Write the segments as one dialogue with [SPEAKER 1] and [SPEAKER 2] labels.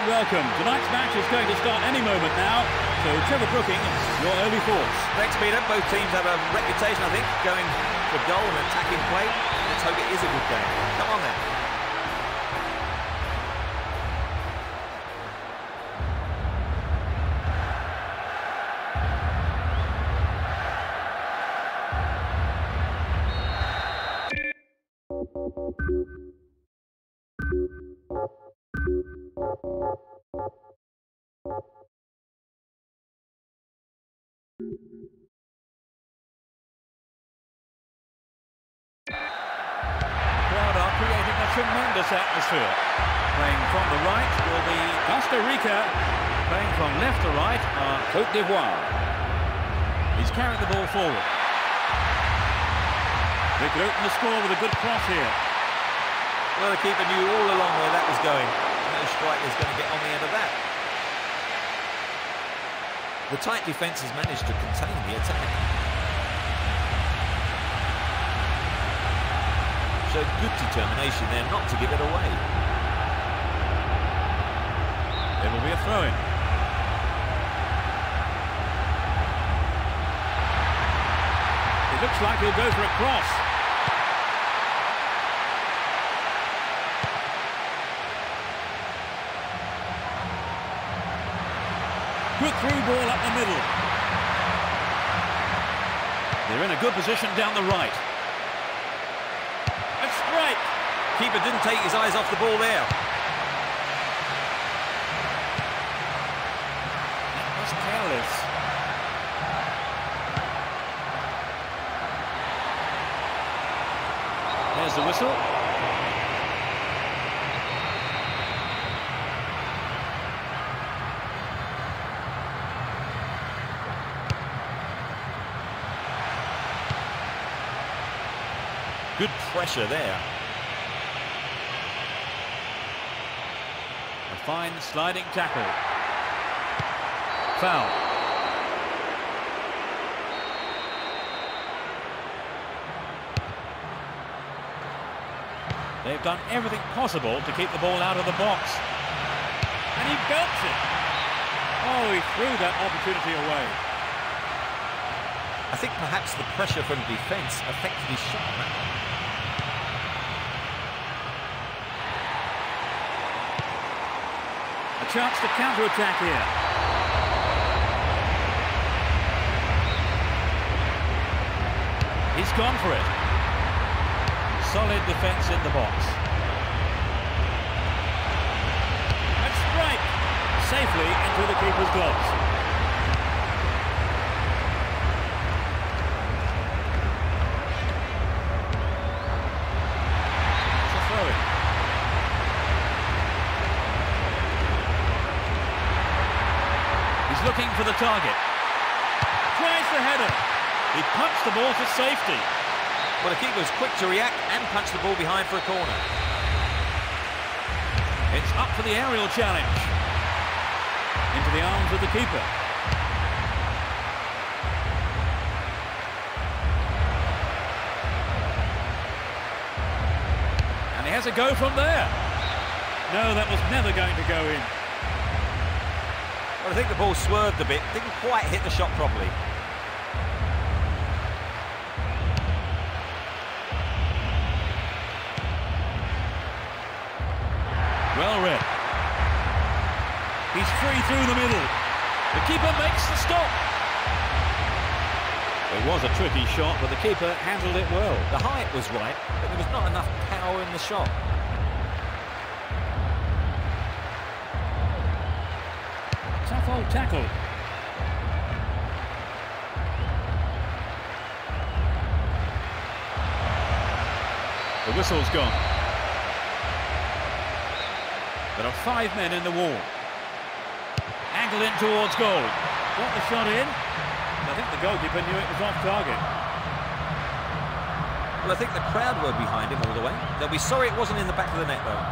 [SPEAKER 1] welcome. Tonight's match is going to start any moment now. So, Trevor Brooking, your early thoughts.
[SPEAKER 2] Thanks, Peter. Both teams have a reputation, I think, going for goal and attacking play. Let's hope it is a good game. Come on then.
[SPEAKER 1] Crowd are creating a tremendous atmosphere. Playing from the right will be Costa Rica. Playing from left to right are Côte d'Ivoire. He's carried the ball forward. They could open the score with a good cross here.
[SPEAKER 2] Well, the keeper knew all along where that was going. No striker's going to get on the end of that. The tight defence has managed to contain the attack. Showed good determination there not to give it away.
[SPEAKER 1] It will be a throw-in. It looks like he'll go for a cross. Good through ball up the middle. They're in a good position down the right. A strike.
[SPEAKER 2] Keeper didn't take his eyes off the ball there.
[SPEAKER 1] That was careless. There's the whistle.
[SPEAKER 2] Good pressure there.
[SPEAKER 1] A fine sliding tackle. Foul. They've done everything possible to keep the ball out of the box. And he belts it. Oh, he threw that opportunity away.
[SPEAKER 2] I think perhaps the pressure from defence affected his shot on that one.
[SPEAKER 1] A chance to counter-attack here. He's gone for it. Solid defence in the box. A strike! Safely into the keeper's gloves. It's a throw-in. He's looking for the target. Tries the header. He punched the ball to safety.
[SPEAKER 2] Well, the keeper was quick to react and punch the ball behind for a corner.
[SPEAKER 1] It's up for the aerial challenge. Into the arms of the keeper. And he has a go from there. No, that was never going to go in.
[SPEAKER 2] Well, I think the ball swerved a bit, didn't quite hit the shot properly.
[SPEAKER 1] Well read. He's free through the middle. The keeper makes the stop. It was a tricky shot, but the keeper handled it well.
[SPEAKER 2] The height was right, but there was not enough power in the shot.
[SPEAKER 1] Tough old tackle. The whistle's gone. There are 5 men in the wall. Angled in towards goal. Got the shot in. I think the goalkeeper knew it was off target.
[SPEAKER 2] Well, I think the crowd were behind him all the way. They'll be sorry it wasn't in the back of the net, though.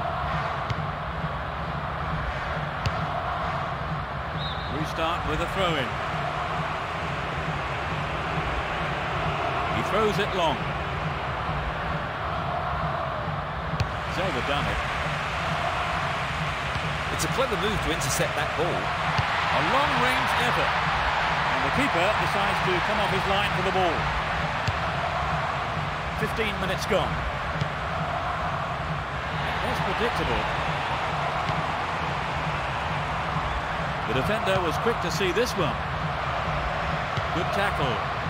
[SPEAKER 1] Restart with a throw-in. He throws it long. He's overdone it.
[SPEAKER 2] It's a clever move to intercept that ball.
[SPEAKER 1] A long-range effort. And the keeper decides to come off his line for the ball. 15 minutes gone. That was predictable. The defender was quick to see this one. Good tackle.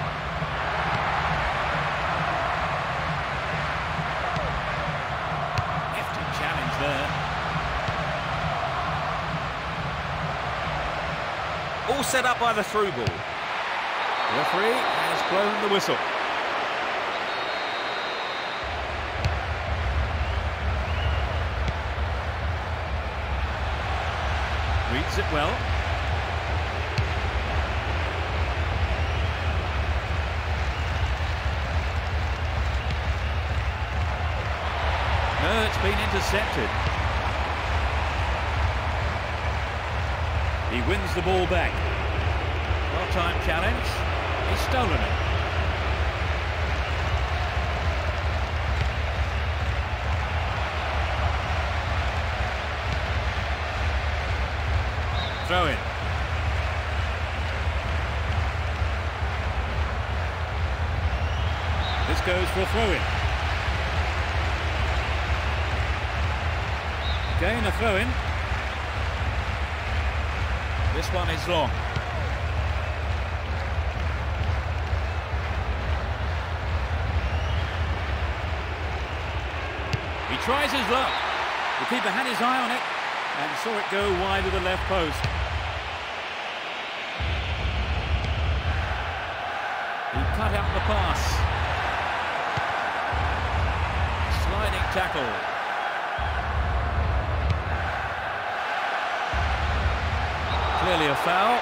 [SPEAKER 1] Hefty challenge there.
[SPEAKER 2] All set up by the through ball.
[SPEAKER 1] The referee has blown the whistle. Reads it well. No, it's been intercepted. He wins the ball back. Well-timed challenge. He's stolen it. Throw in. This goes for a throw-in. Again a throw-in. This one is long. He tries his luck. The keeper had his eye on it and saw it go wide of the left post. He cut out the pass. Sliding tackle. Clearly a foul.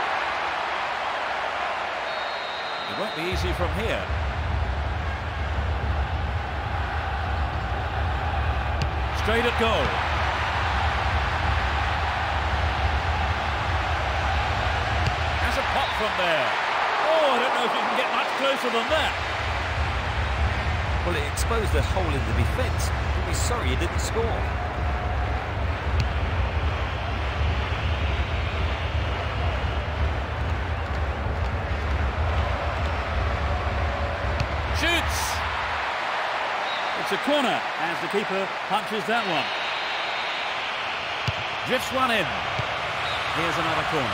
[SPEAKER 1] It won't be easy from here. Straight at goal. Has a pop from there. Oh, I don't know if you can get much closer than that.
[SPEAKER 2] Well, it exposed a hole in the defence. You'll be sorry you didn't score.
[SPEAKER 1] Shoots! It's a corner as the keeper punches that one. Drifts one in. Here's another corner.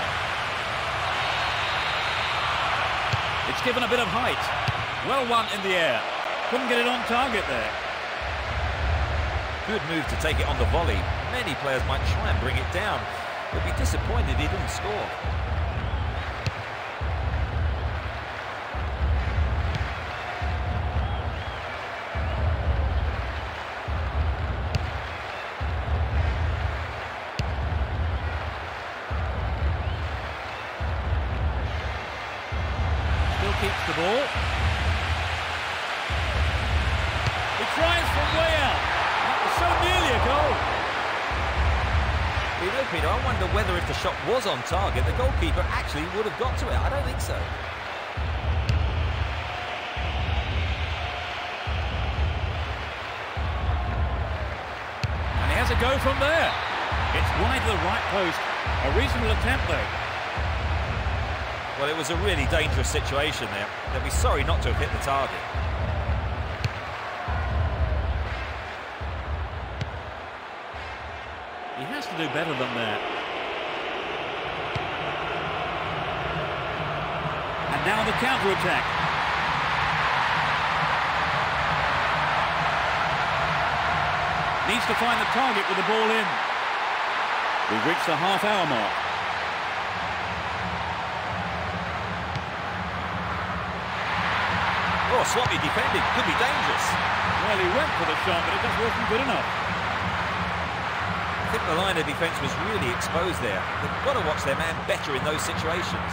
[SPEAKER 1] It's given a bit of height. Well won in the air. Couldn't get it on target there.
[SPEAKER 2] Good move to take it on the volley. Many players might try and bring it down. They'll be disappointed he didn't score.
[SPEAKER 1] Keeps the ball. He tries from way out. That was so nearly a goal.
[SPEAKER 2] You know, Peter, I wonder whether if the shot was on target, the goalkeeper actually would have got to it. I don't think so.
[SPEAKER 1] And he has a go from there. It's wide to the right post. A reasonable attempt, though.
[SPEAKER 2] Well, it was a really dangerous situation there. They'll be sorry not to have hit the target.
[SPEAKER 1] He has to do better than that. And now the counter-attack. Needs to find the target with the ball in. We've reached the half-hour mark.
[SPEAKER 2] Oh, sloppy defending. Could be dangerous.
[SPEAKER 1] Well, he went for the shot, but it just wasn't good enough.
[SPEAKER 2] I think the line of defence was really exposed there. They've got to watch their man better in those situations.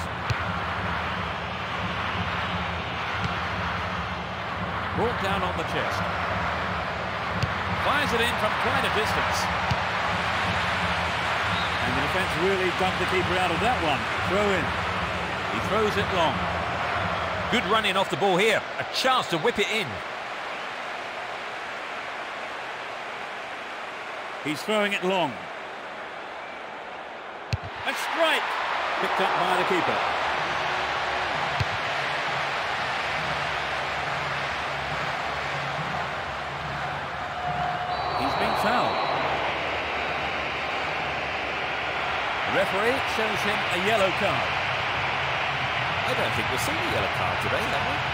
[SPEAKER 1] Brought down on the chest. Fires it in from quite a distance. And the defence really dumped the keeper out of that one. Throw in. He throws it long.
[SPEAKER 2] Good running off the ball here. A chance to whip it in.
[SPEAKER 1] He's throwing it long. Picked up by the keeper. He's been fouled. The referee shows him a yellow card.
[SPEAKER 2] I don't think we'll see the yellow card today, have we?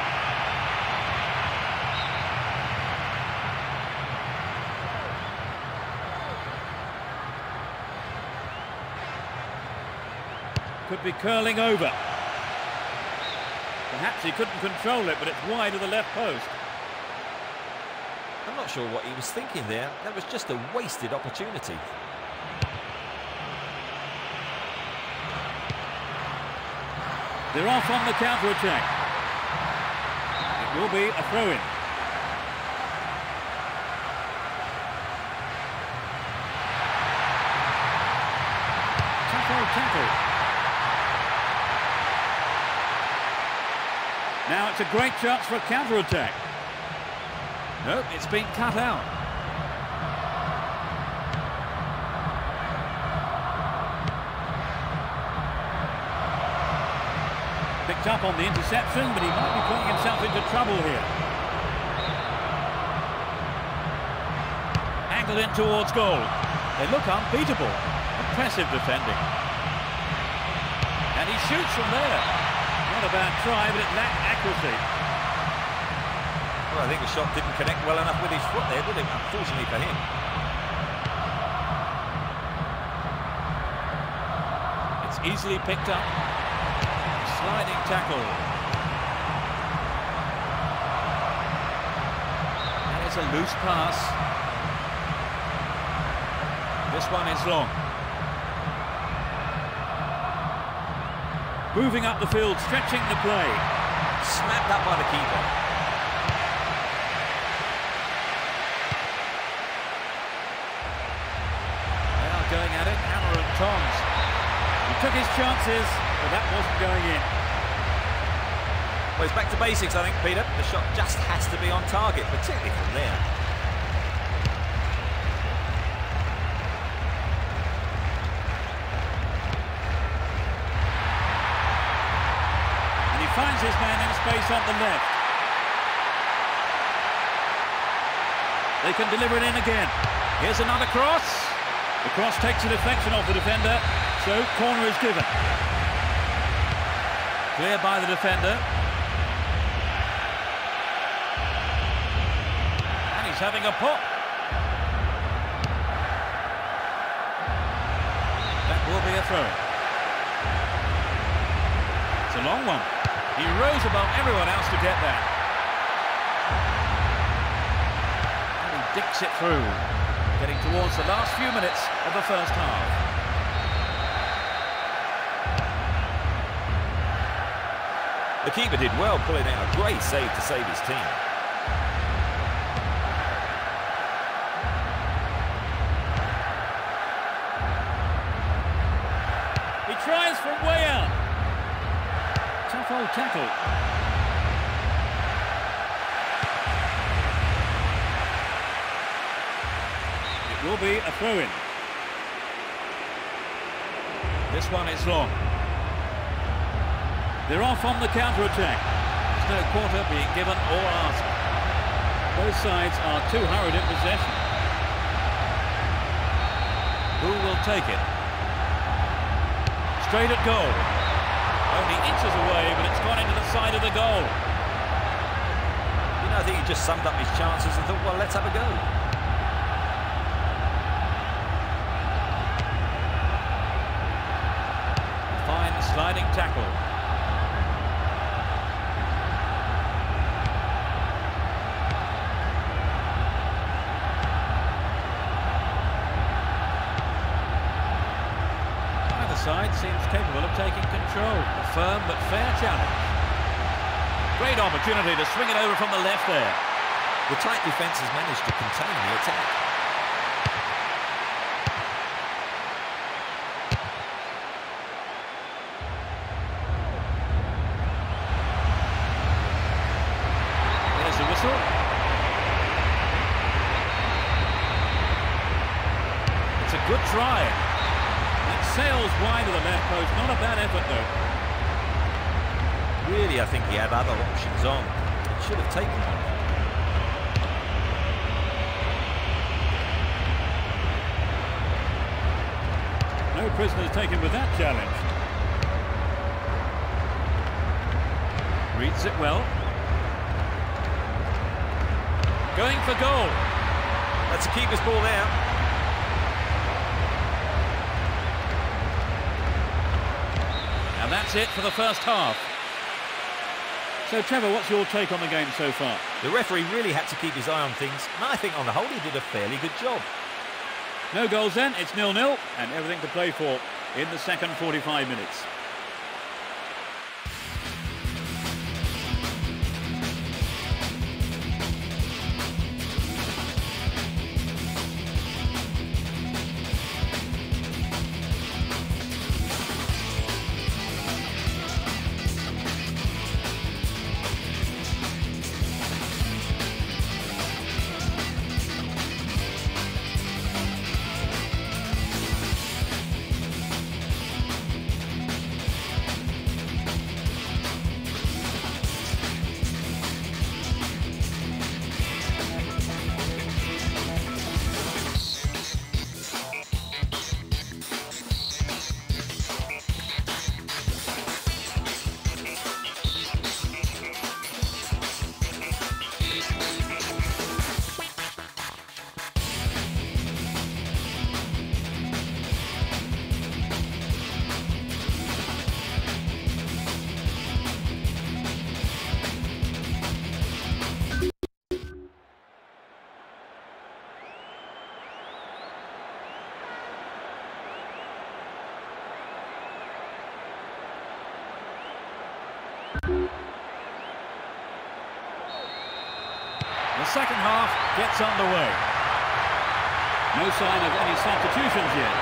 [SPEAKER 1] Could be curling over. Perhaps he couldn't control it, but it's wide of the left post.
[SPEAKER 2] I'm not sure what he was thinking there. That was just a wasted opportunity.
[SPEAKER 1] They're off on the counter-attack. It will be a throw-in. Tackle. Now it's a great chance for a counter-attack. Nope, it's been cut out. Picked up on the interception, but he might be putting himself into trouble here. Angled in towards goal. They look unbeatable. Impressive defending. And he shoots from there. Not a bad try, but it lacked accuracy.
[SPEAKER 2] Well, I think the shot didn't connect well enough with his foot there, did it? Unfortunately for him.
[SPEAKER 1] It's easily picked up. Sliding tackle. And it's a loose pass. This one is long. Moving up the field, stretching the play.
[SPEAKER 2] Snapped up by the keeper.
[SPEAKER 1] They are going at it, Hammer and Tongs. He took his chances, but that wasn't going in.
[SPEAKER 2] Well, it's back to basics, I think, Peter. The shot just has to be on target, particularly from there.
[SPEAKER 1] Finds his man in space on the left. They can deliver it in again. Here's another cross. The cross takes a deflection off the defender, so corner is given. Clear by the defender. And he's having a pop. That will be a throw. It's a long one. He rose above everyone else to get that. And he dicks it through, getting towards the last few minutes of the first half.
[SPEAKER 2] The keeper did well, pulling out a great save to save his team.
[SPEAKER 1] He tries from way out. Tough old tackle. It will be a throw-in. This one is long. They're off on the counter-attack. There's no quarter being given or asked. Both sides are too hurried in possession. Who will take it? Straight at goal. Only inches away, but it's gone into the side of the goal.
[SPEAKER 2] You know, I think he just summed up his chances and thought, well, let's have a go.
[SPEAKER 1] Fine sliding tackle. Either side seems capable of taking control. A firm but fair challenge. Great opportunity to swing it over from the left there.
[SPEAKER 2] The tight defence has managed to contain the attack.
[SPEAKER 1] There's the whistle. It's a good try. That Sails wide of the left post. Not a bad effort, though.
[SPEAKER 2] Really, I think he had other options on. He should have taken one.
[SPEAKER 1] No prisoners taken with that challenge. Reads it well. Going for goal.
[SPEAKER 2] That's a keeper's ball now.
[SPEAKER 1] And that's it for the first half. So, Trevor, what's your take on the game so far?
[SPEAKER 2] The referee really had to keep his eye on things, and I think on the whole he did a fairly good job.
[SPEAKER 1] No goals then, it's 0-0, and everything to play for in the second 45 minutes. The second half gets underway. No sign of any substitutions yet.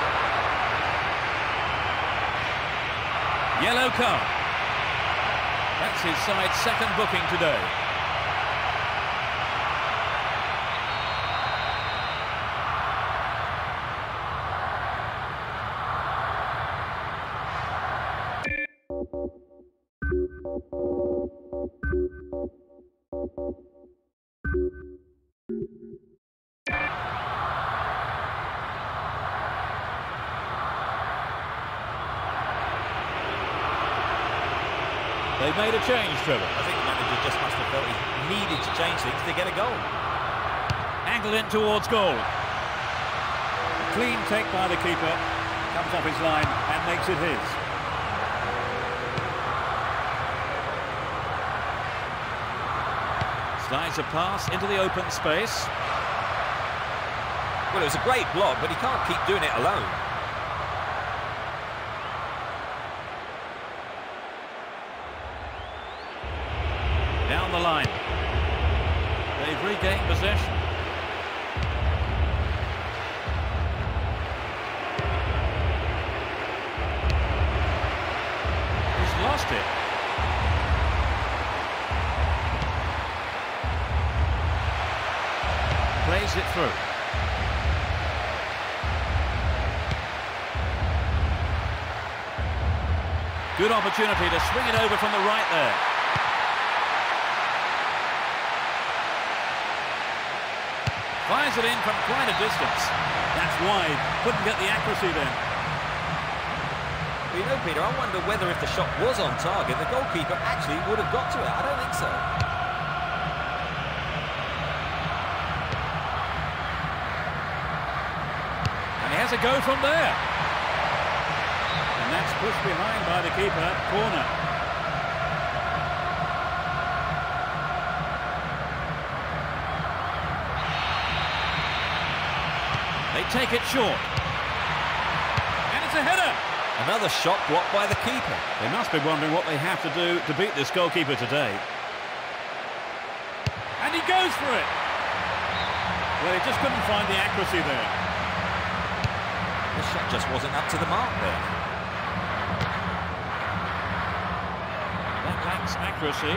[SPEAKER 1] Yellow card. That's his side's second booking today. They've made a change, Trevor.
[SPEAKER 2] I think the manager just must have felt he needed to change things to get a goal.
[SPEAKER 1] Angled in towards goal. A clean take by the keeper. Comes off his line and makes it his. Slides a pass into the open space.
[SPEAKER 2] Well, it was a great block, but he can't keep doing it alone.
[SPEAKER 1] Down the line. They've regained possession. He's lost it. Plays it through. Good opportunity to swing it over from the right there. Fires it in from quite a distance. That's wide. Couldn't get the accuracy then.
[SPEAKER 2] Well, you know, Peter, I wonder whether if the shot was on target, the goalkeeper actually would have got to it. I don't think so.
[SPEAKER 1] And he has a go from there. And that's pushed behind by the keeper. Corner. They take it short. And it's a header.
[SPEAKER 2] Another shot blocked by the keeper.
[SPEAKER 1] They must be wondering what they have to do to beat this goalkeeper today. And he goes for it. Well, he just couldn't find the accuracy there.
[SPEAKER 2] The shot just wasn't up to the mark there.
[SPEAKER 1] That lacks accuracy.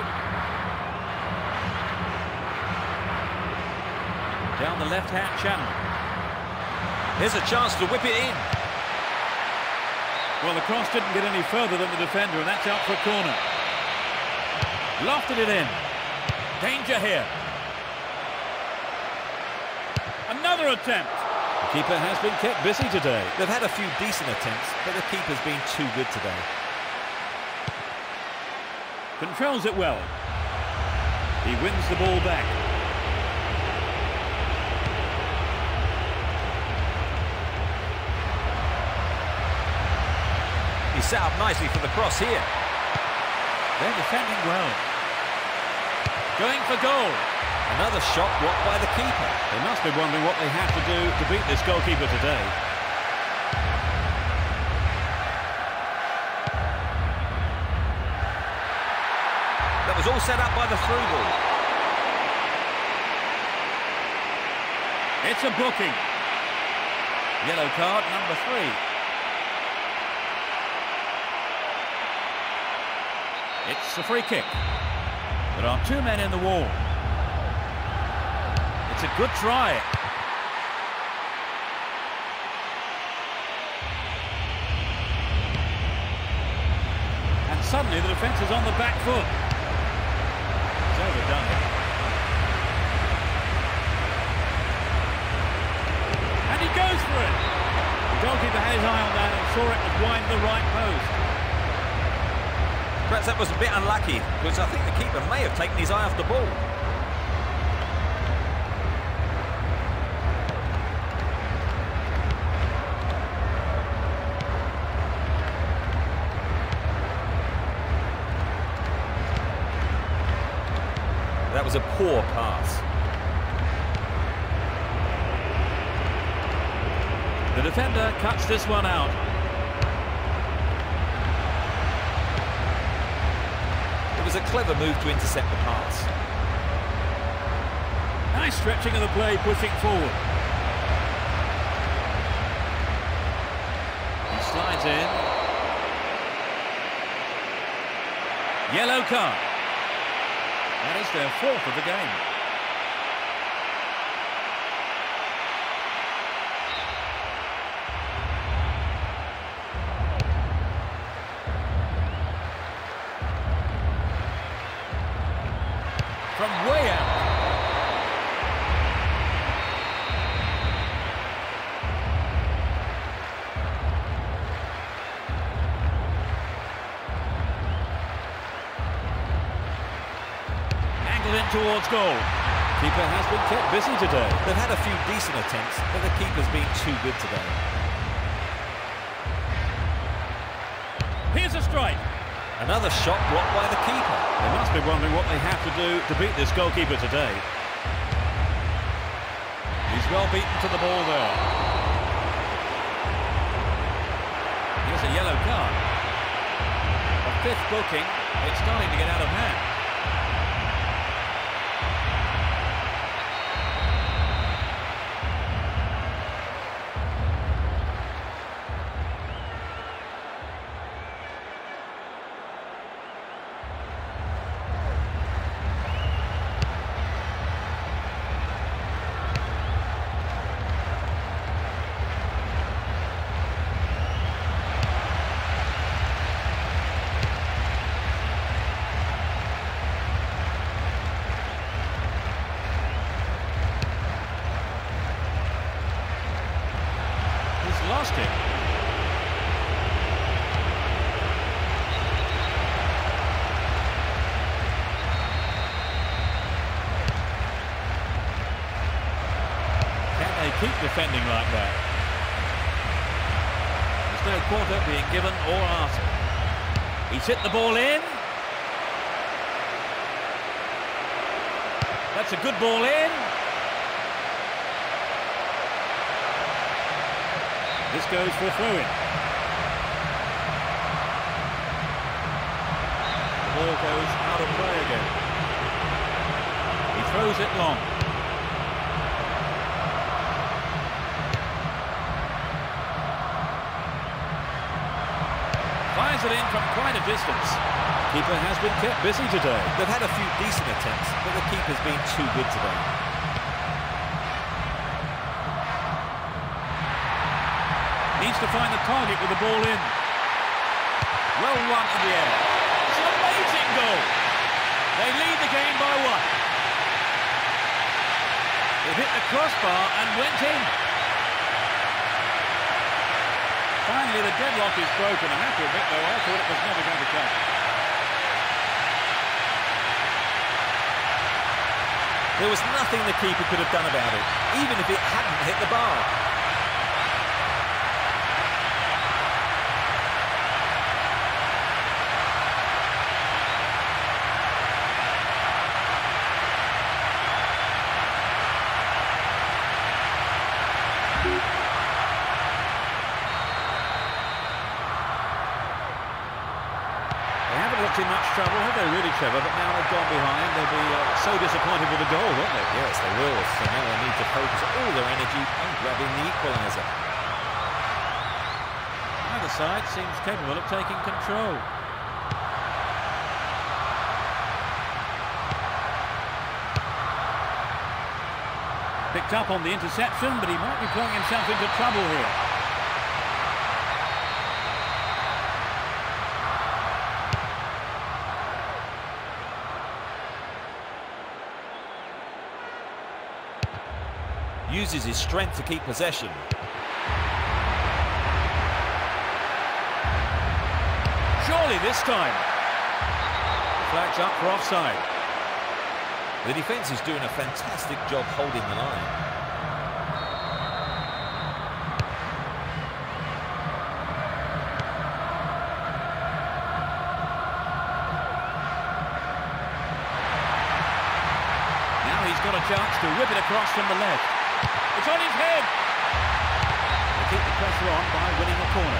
[SPEAKER 1] Down the left-hand channel.
[SPEAKER 2] Here's a chance to whip it in.
[SPEAKER 1] Well, the cross didn't get any further than the defender, and that's out for a corner. Lofted it in. Danger here. Another attempt. The keeper has been kept busy today.
[SPEAKER 2] They've had a few decent attempts, but the keeper's been too good today.
[SPEAKER 1] Controls it well. He wins the ball back.
[SPEAKER 2] He's set up nicely for the cross here.
[SPEAKER 1] They're defending well. Going for goal.
[SPEAKER 2] Another shot blocked by the keeper.
[SPEAKER 1] They must be wondering what they have to do to beat this goalkeeper today.
[SPEAKER 2] That was all set up by the through ball.
[SPEAKER 1] It's a booking. Yellow card number 3. It's a free kick. There are 2 men in the wall. It's a good try. And suddenly the defence is on the back foot. It's overdone. And he goes for it. The goalkeeper had his eye on that and saw it wind the right post.
[SPEAKER 2] Perhaps that was a bit unlucky, because I think the keeper may have taken his eye off the ball. That was a poor pass.
[SPEAKER 1] The defender cuts this one out.
[SPEAKER 2] It was a clever move to intercept the pass.
[SPEAKER 1] Nice stretching of the play, pushing forward. He slides in. Yellow card. That is their 4th of the game. From way out. Angled in towards goal. Keeper has been kept busy today.
[SPEAKER 2] They've had a few decent attempts, but the keeper's been too good today.
[SPEAKER 1] Here's a strike.
[SPEAKER 2] Another shot blocked by the keeper.
[SPEAKER 1] They must be wondering what they have to do to beat this goalkeeper today. He's well beaten to the ball there. Here's a yellow card. A 5th booking. It's starting to get out of hand. Lost it. Can they keep defending like that? There's no quarter being given or asked. He's hit the ball in. That's a good ball in. This goes for a throw-in. The ball goes out of play again. He throws it long. Fires it in from quite a distance. Keeper has been kept busy today.
[SPEAKER 2] They've had a few decent attempts, but the keeper's been too good today.
[SPEAKER 1] Needs to find the target with the ball in. Well won in the air. It's an amazing goal. They lead the game by 1. It hit the crossbar and went in. Finally, the deadlock is broken. I have to admit, though, I thought it was never going to come.
[SPEAKER 2] There was nothing the keeper could have done about it, even if it hadn't hit the bar.
[SPEAKER 1] They haven't looked in much trouble, have they, really, Trevor? But now they've gone behind, they'll be so disappointed with the goal, won't they?
[SPEAKER 2] Yes, they will. So now they need to focus all their energy on grabbing the equaliser.
[SPEAKER 1] Either side seems capable of taking control. Picked up on the interception, but he might be playing himself into trouble here.
[SPEAKER 2] Uses his strength to keep possession.
[SPEAKER 1] Surely this time. Flags up for offside.
[SPEAKER 2] The defence is doing a fantastic job holding the line.
[SPEAKER 1] Now he's got a chance to whip it across from the left. It's on his head. They keep the pressure on by winning a corner.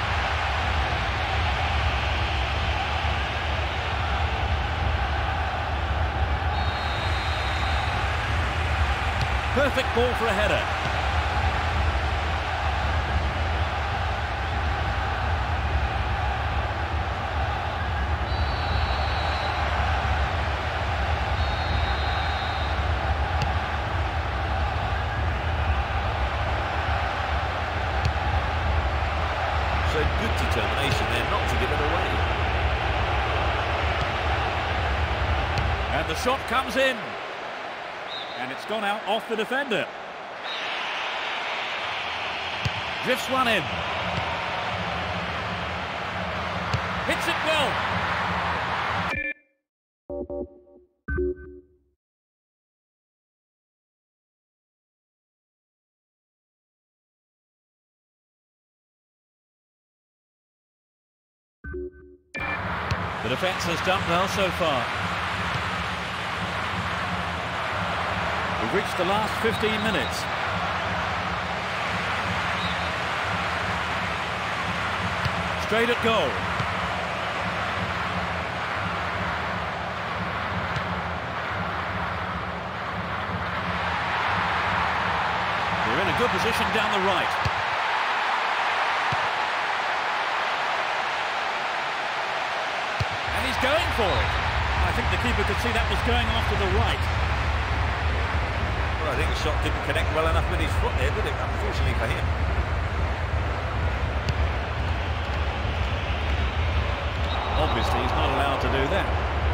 [SPEAKER 1] Perfect ball for a header.
[SPEAKER 2] Showed good determination there not to give it away.
[SPEAKER 1] And the shot comes in. And it's gone out off the defender. Drifts one in. Hits it well. The defence has done well so far. We've reached the last 15 minutes. Straight at goal. They're in a good position down the right. And he's going for it. I think the keeper could see that was going off to the right.
[SPEAKER 2] Well, I think the shot didn't connect well enough with his foot there, did it? Unfortunately for him.
[SPEAKER 1] Obviously, he's not allowed to do that.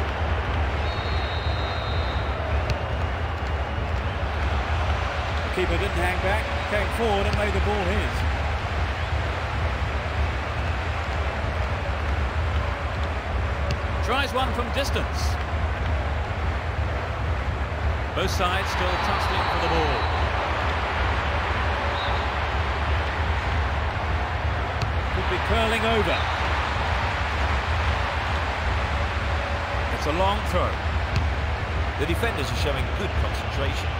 [SPEAKER 1] The keeper didn't hang back, came forward and made the ball his. Tries one from distance. Both sides still tussling for the ball. Could be curling over. It's a long throw.
[SPEAKER 2] The defenders are showing good concentration.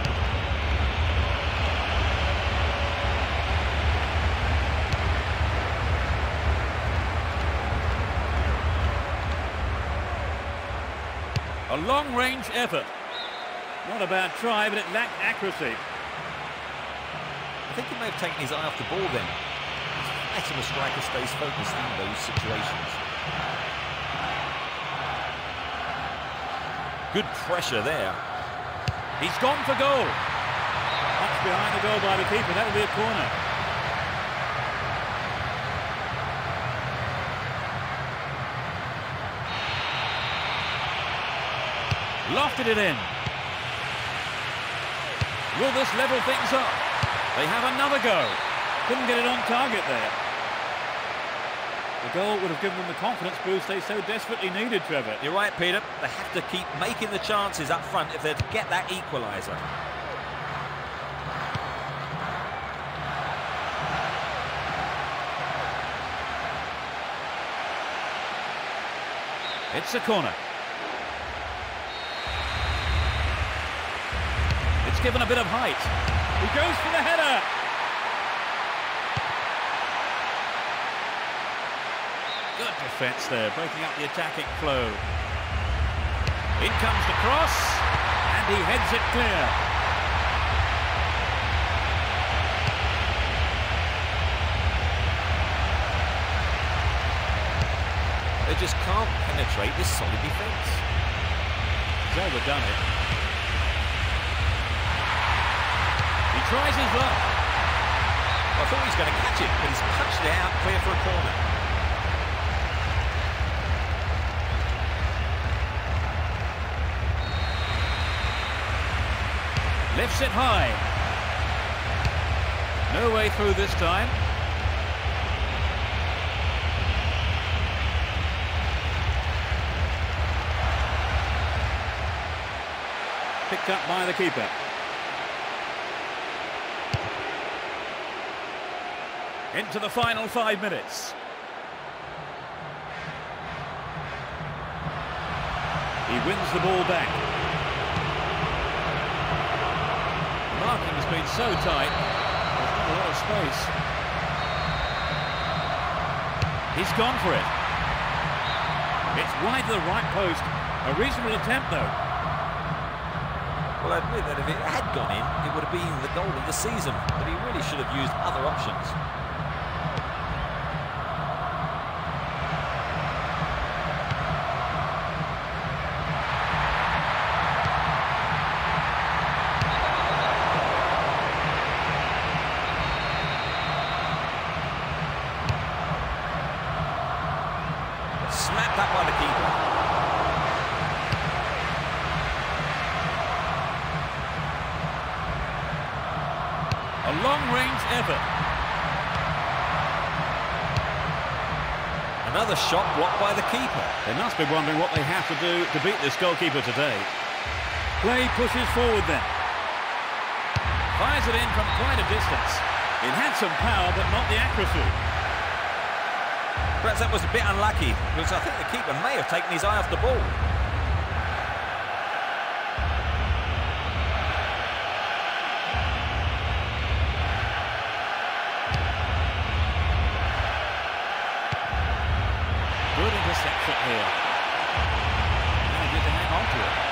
[SPEAKER 1] A long-range effort. Not a bad try, but it lacked accuracy.
[SPEAKER 2] I think he may have taken his eye off the ball then. It's better a striker stays focused in those situations. Good pressure there.
[SPEAKER 1] He's gone for goal. Much behind the goal by the keeper. That'll be a corner. Lofted it in. Will this level things up? They have another go. Couldn't get it on target there. The goal would have given them the confidence boost they so desperately needed, Trevor.
[SPEAKER 2] You're right, Peter. They have to keep making the chances up front if they're to get that equaliser.
[SPEAKER 1] It's a corner. It's given a bit of height. He goes for the header. Good defence there, breaking up the attacking flow. In comes the cross, and he heads it clear.
[SPEAKER 2] They just can't penetrate this solid defence.
[SPEAKER 1] He's overdone it. He tries his luck.
[SPEAKER 2] I thought he was going to catch it, but he's punched it out clear for a corner.
[SPEAKER 1] Lifts it high. No way through this time. Picked up by the keeper. Into the final 5 minutes. He wins the ball back. The marking has been so tight, there's not a lot of space. He's gone for it. It's wide to the right post. A reasonable attempt, though.
[SPEAKER 2] Well, I admit that if it had gone in, it would have been the goal of the season, but he really should have used other options. Smacked up by the keeper.
[SPEAKER 1] A long-range effort.
[SPEAKER 2] Another shot blocked by the keeper.
[SPEAKER 1] They must be wondering what they have to do to beat this goalkeeper today. Play pushes forward then. Fires it in from quite a distance. It had some power, but not the accuracy.
[SPEAKER 2] Perhaps that was a bit unlucky, because I think the keeper may have taken his eye off the ball.
[SPEAKER 1] Good interception here. Now good to hang on to it.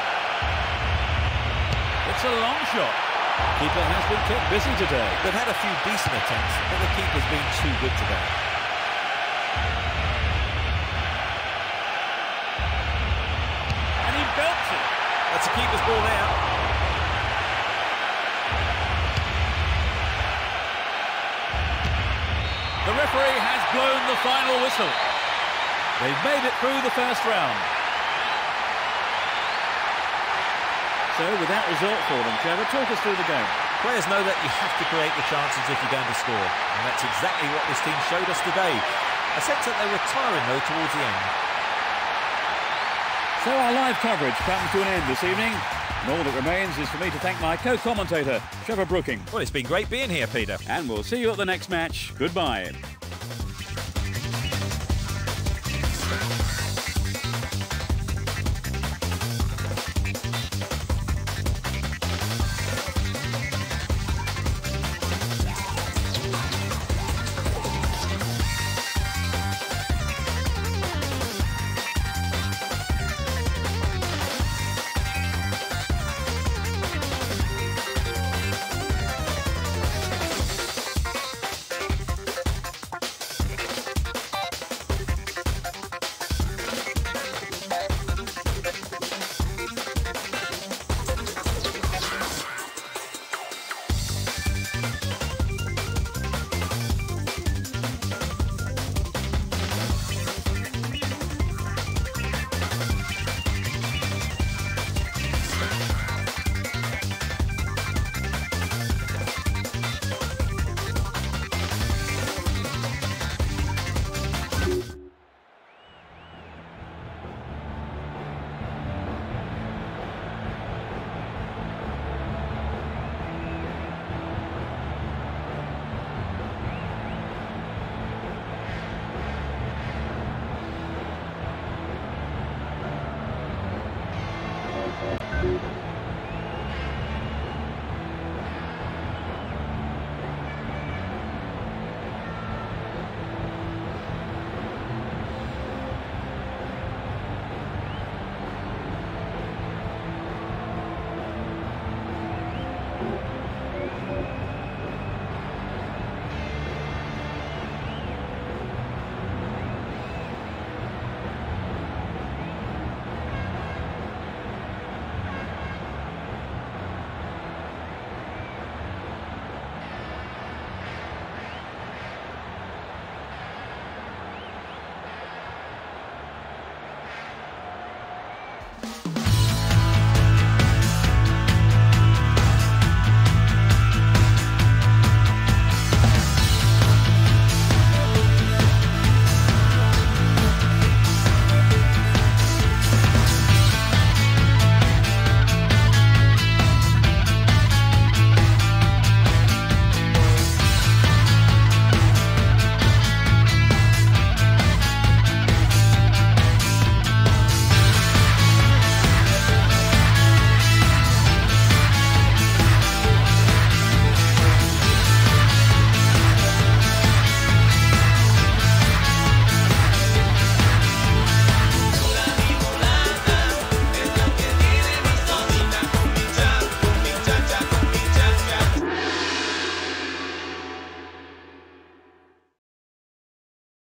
[SPEAKER 1] It's a long shot. Keeper has been kept busy today.
[SPEAKER 2] They've had a few decent attempts, but the keeper's been too good today.
[SPEAKER 1] And he belts it.
[SPEAKER 2] That's the keeper's ball now.
[SPEAKER 1] The referee has blown the final whistle. They've made it through the first round. So, with that result for them, Trevor, talk us through the game.
[SPEAKER 2] Players know that you have to create the chances if you're going to score. And that's exactly what this team showed us today. A sense that they were tiring, though, towards the end.
[SPEAKER 1] So our live coverage comes to an end this evening. And all that remains is for me to thank my co-commentator, Trevor Brooking.
[SPEAKER 2] Well, it's been great being here, Peter.
[SPEAKER 1] And we'll see you at the next match. Goodbye.